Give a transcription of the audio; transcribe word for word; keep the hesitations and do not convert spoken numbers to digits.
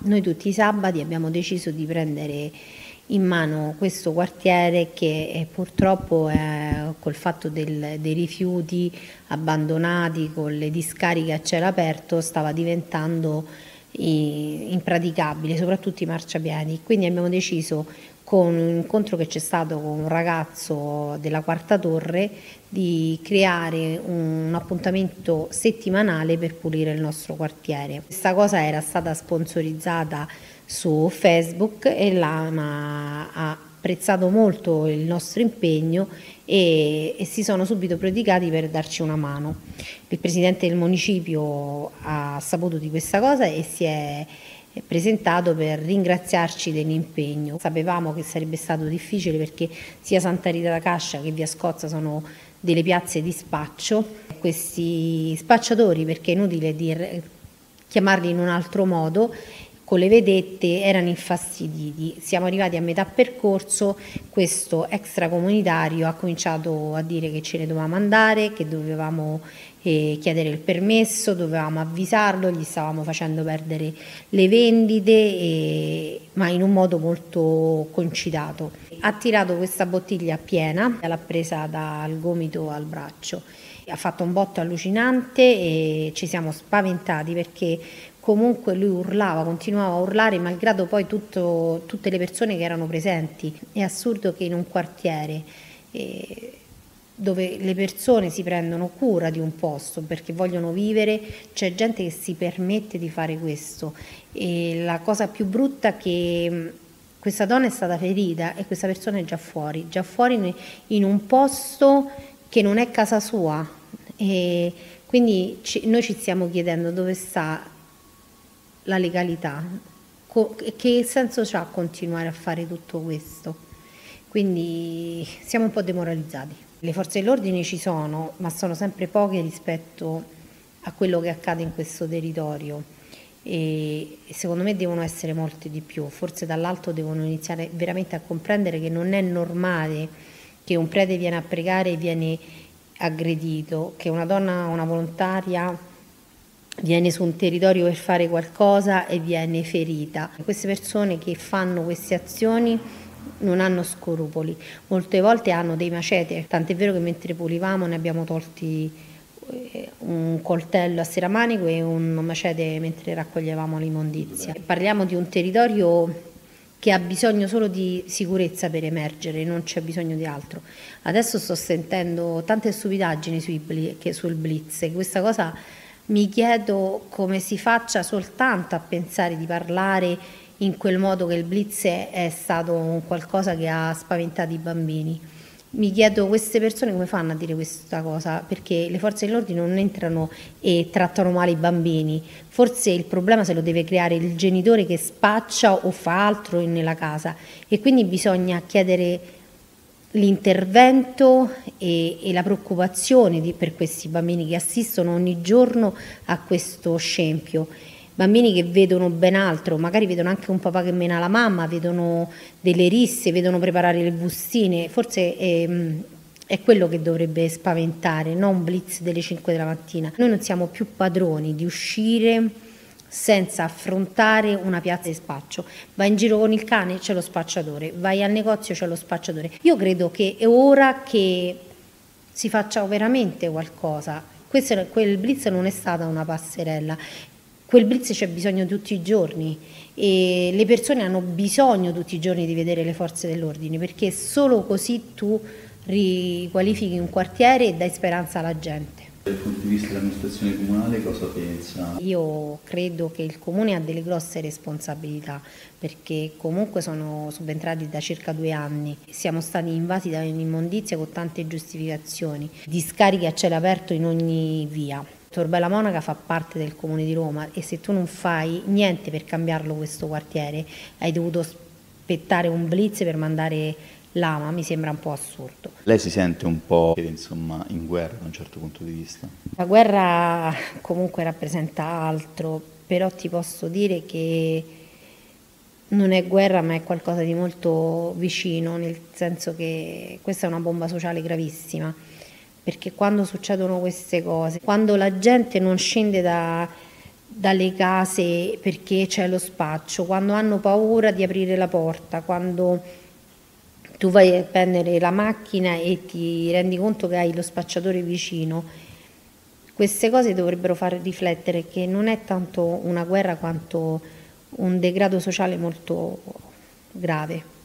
Noi tutti i sabati abbiamo deciso di prendere in mano questo quartiere che è, purtroppo è, col fatto del, dei rifiuti abbandonati, con le discariche a cielo aperto, stava diventando impraticabile, soprattutto i marciapiedi. Quindi abbiamo deciso, con un incontro che c'è stato con un ragazzo della Quarta Torre, di creare un appuntamento settimanale per pulire il nostro quartiere. Questa cosa era stata sponsorizzata su Facebook e l'AMA ha apprezzato molto il nostro impegno e, e si sono subito prodigati per darci una mano. Il presidente del municipio ha saputo di questa cosa e si è presentato per ringraziarci dell'impegno. Sapevamo che sarebbe stato difficile perché sia Santa Rita da Cascia che Via Scozza sono delle piazze di spaccio. Questi spacciatori, perché è inutile dire, chiamarli in un altro modo, con le vedette erano infastiditi. Siamo arrivati a metà percorso, questo extracomunitario ha cominciato a dire che ce ne dovevamo andare, che dovevamo eh, chiedere il permesso, dovevamo avvisarlo, gli stavamo facendo perdere le vendite, eh, ma in un modo molto concitato. Ha tirato questa bottiglia piena, l'ha presa dal gomito al braccio, ha fatto un botto allucinante e ci siamo spaventati perché comunque lui urlava, continuava a urlare malgrado poi tutto, tutte le persone che erano presenti. È assurdo che in un quartiere eh, dove le persone si prendono cura di un posto perché vogliono vivere, c'è gente che si permette di fare questo. E la cosa più brutta è che questa donna è stata ferita e questa persona è già fuori, già fuori in un posto che non è casa sua. E quindi ci, noi ci stiamo chiedendo dove sta la legalità, che senso c'ha continuare a fare tutto questo? Quindi siamo un po' demoralizzati. Le forze dell'ordine ci sono, ma sono sempre poche rispetto a quello che accade in questo territorio e secondo me devono essere molte di più. Forse dall'alto devono iniziare veramente a comprendere che non è normale che un prete viene a pregare e viene aggredito, che una donna, una volontaria viene su un territorio per fare qualcosa e viene ferita. Queste persone che fanno queste azioni non hanno scrupoli, molte volte hanno dei macete, tant'è vero che mentre pulivamo ne abbiamo tolti un coltello a serramanico e un macete mentre raccoglievamo l'immondizia. Parliamo di un territorio che ha bisogno solo di sicurezza per emergere, non c'è bisogno di altro. Adesso sto sentendo tante stupidaggini sul blitz e questa cosa mi chiedo come si faccia soltanto a pensare di parlare in quel modo, che il blitz è stato un qualcosa che ha spaventato i bambini. Mi chiedo queste persone come fanno a dire questa cosa, perché le forze dell'ordine non entrano e trattano male i bambini. Forse il problema se lo deve creare il genitore che spaccia o fa altro nella casa e quindi bisogna chiedere l'intervento e, e la preoccupazione di, per questi bambini che assistono ogni giorno a questo scempio, bambini che vedono ben altro, magari vedono anche un papà che mena la mamma, vedono delle risse, vedono preparare le bustine, forse è, è quello che dovrebbe spaventare, non un blitz delle cinque della mattina. Noi non siamo più padroni di uscire senza affrontare una piazza di spaccio. Vai in giro con il cane, c'è lo spacciatore, vai al negozio, c'è lo spacciatore. Io credo che è ora che si faccia veramente qualcosa. Questo, quel blitz non è stata una passerella, quel blitz c'è bisogno tutti i giorni e le persone hanno bisogno tutti i giorni di vedere le forze dell'ordine, perché solo così tu riqualifichi un quartiere e dai speranza alla gente. Dal punto di vista dell'amministrazione comunale cosa pensa? Io credo che il comune ha delle grosse responsabilità perché comunque sono subentrati da circa due anni, siamo stati invasi da un'immondizia con tante giustificazioni, discariche a cielo aperto in ogni via. Torbella Monaca fa parte del comune di Roma e se tu non fai niente per cambiarlo questo quartiere hai dovuto aspettare un blitz per mandare l'AMA, mi sembra un po' assurdo. Lei si sente un po' insomma in guerra da un certo punto di vista? La guerra comunque rappresenta altro, però ti posso dire che non è guerra ma è qualcosa di molto vicino, nel senso che questa è una bomba sociale gravissima, perché quando succedono queste cose, quando la gente non scende da, dalle case perché c'è lo spaccio, quando hanno paura di aprire la porta, quando tu vai a prendere la macchina e ti rendi conto che hai lo spacciatore vicino. Queste cose dovrebbero far riflettere che non è tanto una guerra quanto un degrado sociale molto grave.